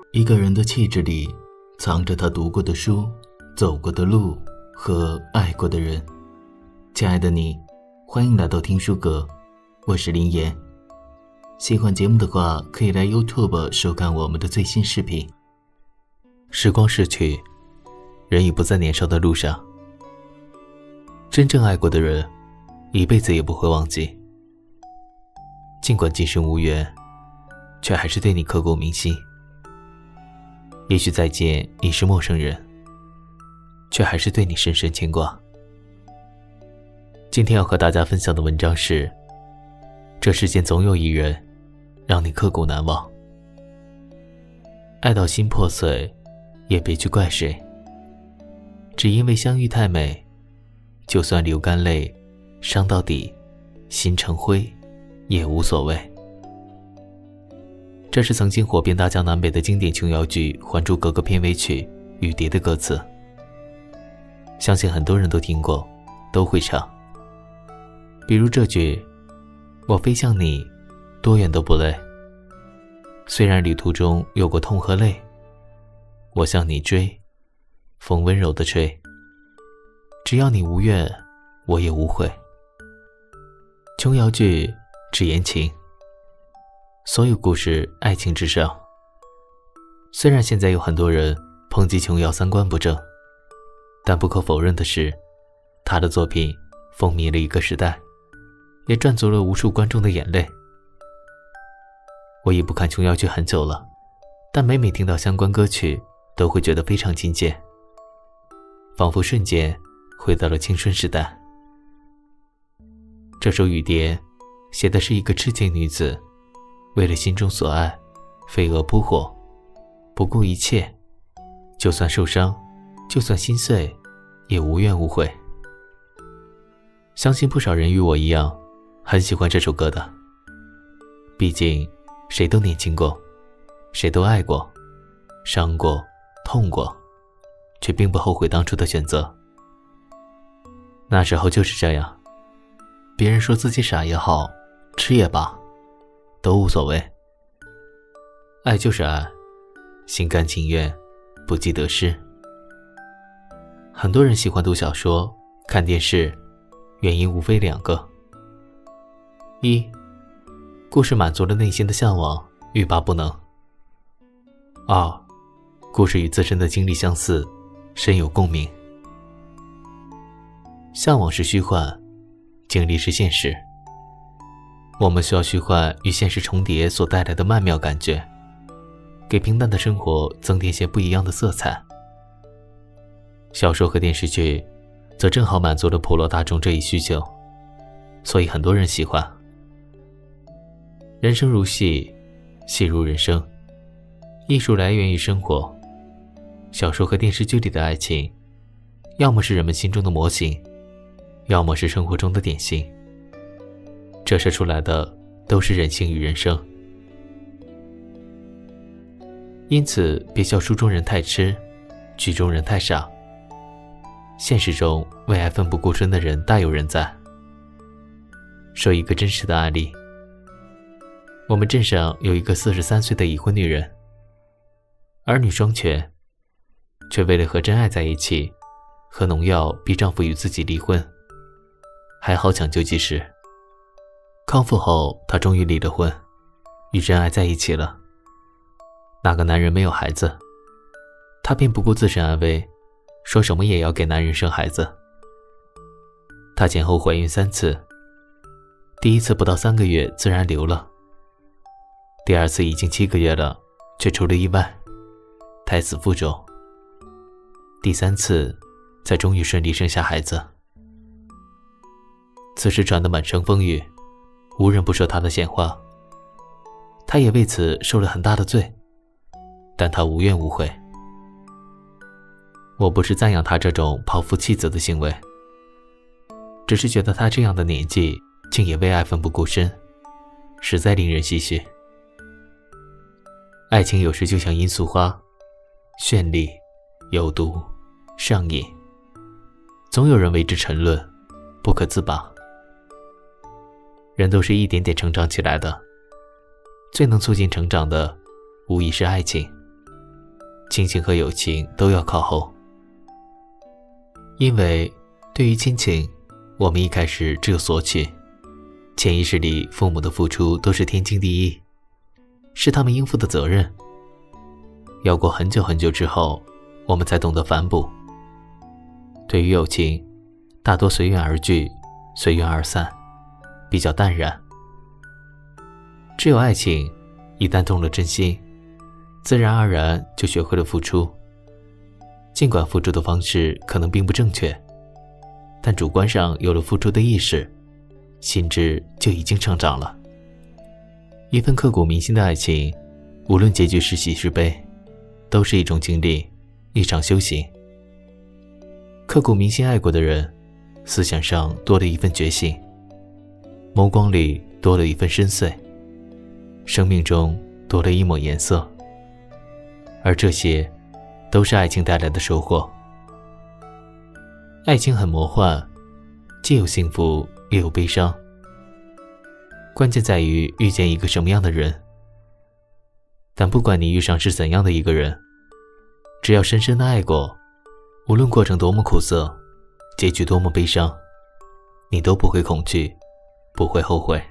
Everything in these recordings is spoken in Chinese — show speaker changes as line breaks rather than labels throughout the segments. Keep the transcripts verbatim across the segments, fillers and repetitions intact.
一个人的气质里藏着他读过的书、走过的路和爱过的人。亲爱的你，欢迎来到听书阁，我是林言。喜欢节目的话，可以来 YouTube 收看我们的最新视频。时光逝去，人已不在年少的路上。真正爱过的人，一辈子也不会忘记。尽管今生无缘，却还是对你刻骨铭心。也许再见已是陌生人，却还是对你深深牵挂。今天要和大家分享的文章是：这世间总有一人让你刻骨难忘。爱到心破碎，也别去怪谁，只因为相遇太美，就算流干泪，伤到底，心成灰也无所谓。这是曾经火遍大江南北的经典琼瑶剧《还珠格格》片尾曲《雨蝶》的歌词，相信很多人都听过，都会唱。比如这句：我飞向你，多远都不累，虽然旅途中有过痛和泪，我向你追，风温柔地吹，只要你无怨，我也无悔。琼瑶剧只言情，所有故事爱情至上。虽然现在有很多人抨击琼瑶三观不正，但不可否认的是，她的作品风靡了一个时代，也赚足了无数观众的眼泪。我已不看琼瑶剧很久了，但每每听到相关歌曲，都会觉得非常亲切，仿佛瞬间回到了青春时代。这首《雨蝶》写的是一个痴情女子，为了心中所爱，飞蛾扑火，不顾一切，就算受伤，就算心碎，也无怨无悔。相信不少人与我一样，很喜欢这首歌的。毕竟，谁都年轻过，谁都爱过，伤过，痛过，却并不后悔当初的选择。那时候就是这样，别人说自己傻也好，痴也罢，都无所谓。爱就是爱，心甘情愿，不计得失。很多人喜欢读小说、看电视，原因无非两个：一，故事满足了内心的向往，欲罢不能；二，故事与自身的经历相似，深有共鸣。向往是虚幻，经历是现实。我们需要虚幻与现实重叠所带来的曼妙感觉，给平淡的生活增添些不一样的色彩。小说和电视剧则正好满足了普罗大众这一需求，所以很多人喜欢。人生如戏，戏如人生，艺术来源于生活。小说和电视剧里的爱情，要么是人们心中的模型，要么是生活中的典型。折射出来的都是人性与人生。因此别笑书中人太痴，剧中人太傻。现实中为爱奋不顾身的人大有人在。说一个真实的案例，我们镇上有一个四十三岁的已婚女人，儿女双全，却为了和真爱在一起，喝农药逼丈夫与自己离婚。还好抢救及时，康复后她终于离了婚，与真爱在一起了。那个男人没有孩子，她便不顾自身安危，说什么也要给男人生孩子。她前后怀孕三次，第一次不到三个月自然流了，第二次已经七个月了，却出了意外，胎死腹中，第三次才终于顺利生下孩子。此事传得满城风雨，无人不说她的闲话。她也为此受了很大的罪，但她无怨无悔。我不是赞扬她这种抛夫弃子的行为，只是觉得她这样的年纪竟也为爱奋不顾身，实在令人唏嘘。爱情有时就像罂粟花，绚丽、有毒、上瘾，总有人为之沉沦，不可自拔。人都是一点点成长起来的，最能促进成长的无疑是爱情。 亲情和友情都要靠后。因为对于亲情，我们一开始只有索取，潜意识里父母的付出都是天经地义，是他们应负的责任。要过很久很久之后，我们才懂得反哺。对于友情，大多随缘而聚，随缘而散，比较淡然。只有爱情，一旦动了真心，自然而然就学会了付出。尽管付出的方式可能并不正确，但主观上有了付出的意识，心智就已经成长了。一份刻骨铭心的爱情，无论结局是喜是悲，都是一种经历，一场修行。刻骨铭心爱过的人，思想上多了一份觉醒，眸光里多了一份深邃，生命中多了一抹颜色。而这些都是爱情带来的收获。爱情很魔幻，既有幸福也有悲伤，关键在于遇见一个什么样的人。但不管你遇上是怎样的一个人，只要深深的爱过，无论过程多么苦涩，结局多么悲伤，你都不会恐惧，不会后悔。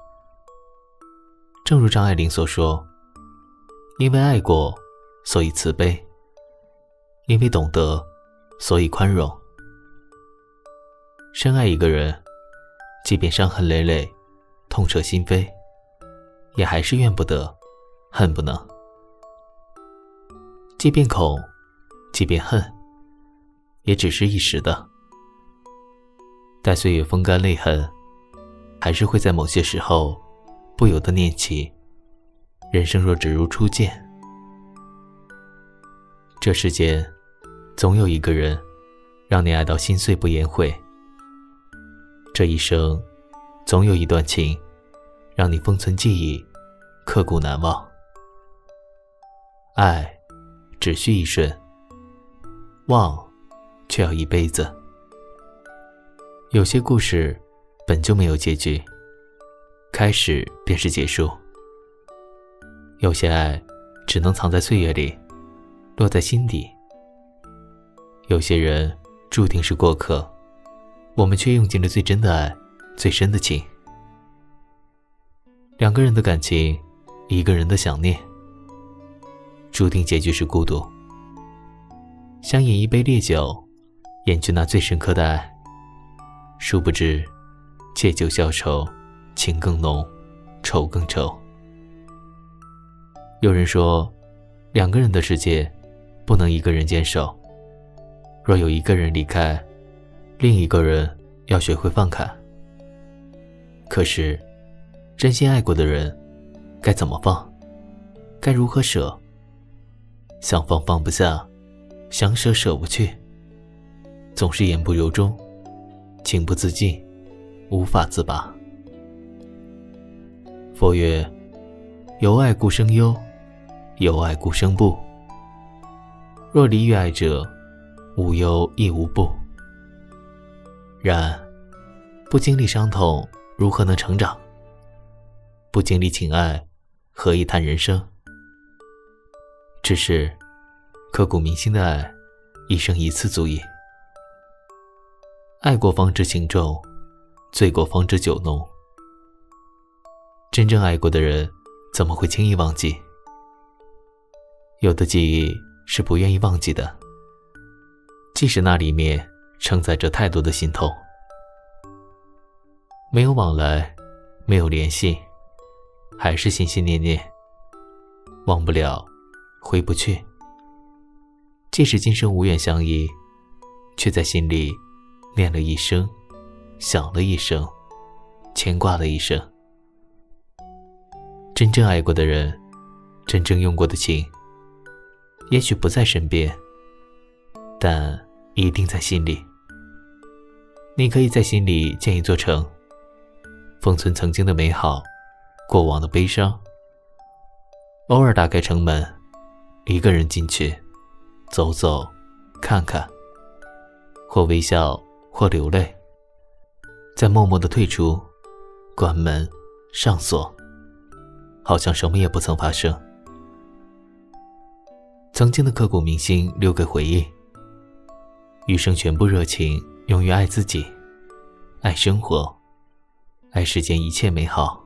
正如张爱玲所说，因为爱过，所以慈悲；因为懂得，所以宽容。深爱一个人，即便伤痕累累，痛彻心扉，也还是怨不得，恨不能。即便恐，即便恨，也只是一时的。待岁月风干泪痕，还是会在某些时候不由得念起，人生若只如初见。这世间总有一个人让你爱到心碎不言悔，这一生总有一段情让你封存记忆，刻骨难忘。爱只需一瞬，忘却要一辈子。有些故事本就没有结局，开始便是结束。有些爱只能藏在岁月里，落在心底。有些人注定是过客，我们却用尽了最真的爱，最深的情。两个人的感情，一个人的想念，注定结局是孤独。想饮一杯烈酒，掩去那最深刻的爱，殊不知借酒消愁，情更浓，愁更愁。有人说，两个人的世界不能一个人坚守，若有一个人离开，另一个人要学会放开。可是真心爱过的人该怎么放，该如何舍？想放放不下，想舍舍不去，总是言不由衷，情不自禁，无法自拔。佛曰，有爱故生忧，有爱故生怖。若离于爱者，无忧亦无怖。然不经历伤痛，如何能成长？不经历情爱，何以谈人生？只是刻骨铭心的爱，一生一次足矣。爱过方知情重，醉过方知酒浓。真正爱过的人，怎么会轻易忘记？有的记忆是不愿意忘记的，即使那里面承载着太多的心痛。没有往来，没有联系，还是心心念念，忘不了，回不去。即使今生无缘相依，却在心里念了一生，想了一生，牵挂了一生。真正爱过的人，真正用过的情，也许不在身边，但一定在心里。你可以在心里建一座城，封存曾经的美好，过往的悲伤。偶尔打开城门，一个人进去，走走，看看，或微笑，或流泪，再默默地退出，关门，上锁，好像什么也不曾发生。 曾经的刻骨铭心留给回忆，余生全部热情用于爱自己，爱生活，爱世间一切美好。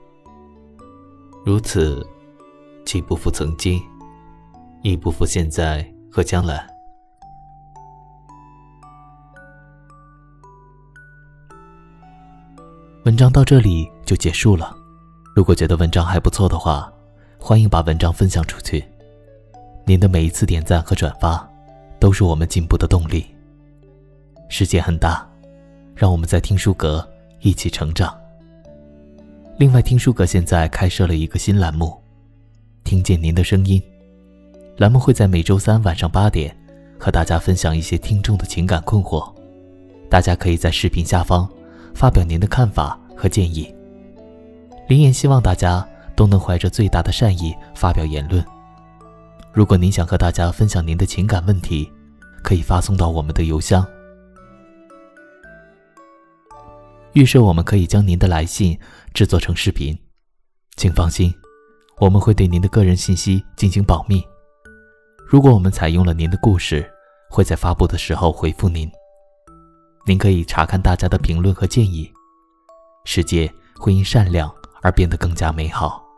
如此，既不负曾经，亦不负现在和将来。文章到这里就结束了，如果觉得文章还不错的话，欢迎把文章分享出去。您的每一次点赞和转发，都是我们进步的动力。世界很大，让我们在听书阁一起成长。另外，听书阁现在开设了一个新栏目，听见您的声音。栏目会在每周三晚上八点，和大家分享一些听众的情感困惑。大家可以在视频下方发表您的看法和建议。林言希望大家都能怀着最大的善意发表言论。如果您想和大家分享您的情感问题，可以发送到我们的邮箱。预设我们可以将您的来信制作成视频，请放心，我们会对您的个人信息进行保密。如果我们采用了您的故事，会在发布的时候回复您。您可以查看大家的评论和建议，世界会因善良而变得更加美好。